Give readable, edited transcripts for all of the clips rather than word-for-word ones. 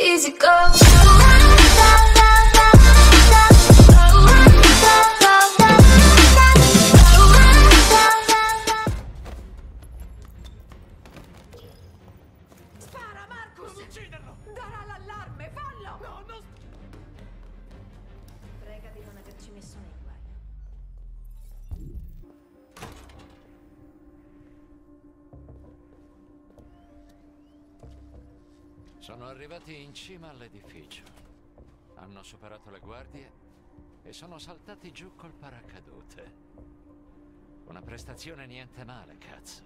easy go. Spara, Marcus! Non ucciderlo! Darà l'allarme, fallo! No, non... Prega di non averci messo nei guai. Sono arrivati in cima all'edificio. Hanno superato le guardie e sono saltati giù col paracadute. Una prestazione niente male, cazzo.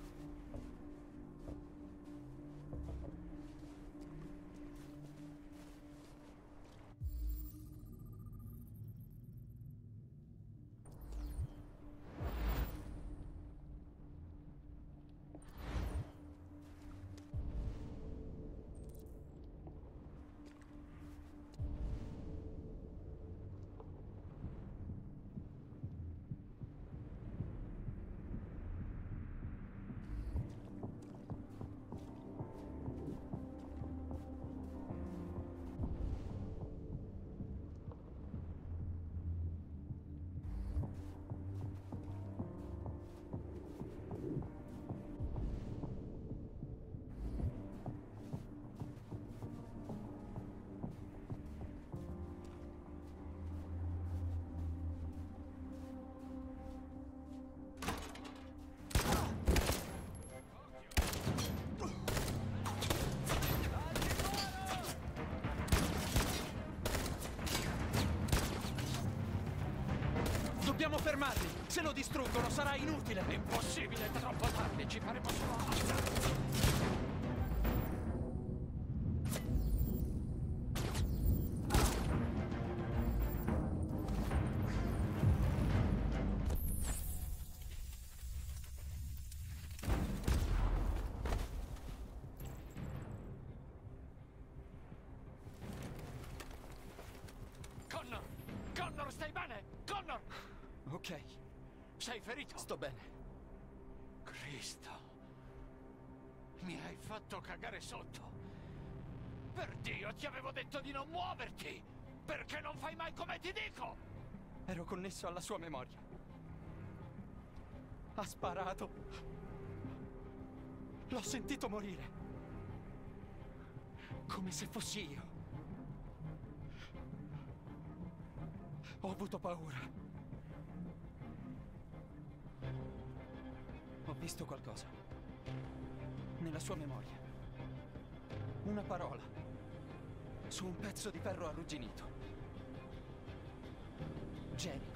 Dobbiamo fermarli! Se lo distruggono sarà inutile! Impossibile, è troppo tardi, ci faremo solo ammazzare. Connor! Connor, stai bene? Connor! Ok, Sei ferito? sto bene. Cristo! Mi hai fatto cagare sotto! Per Dio, ti avevo detto di non muoverti! Perché non fai mai come ti dico? Ero connesso alla sua memoria. Ha sparato. L'ho sentito morire. Come se fossi io. Ho avuto paura. Ho visto qualcosa. Nella sua memoria. Una parola. Su un pezzo di ferro arrugginito. Jenny.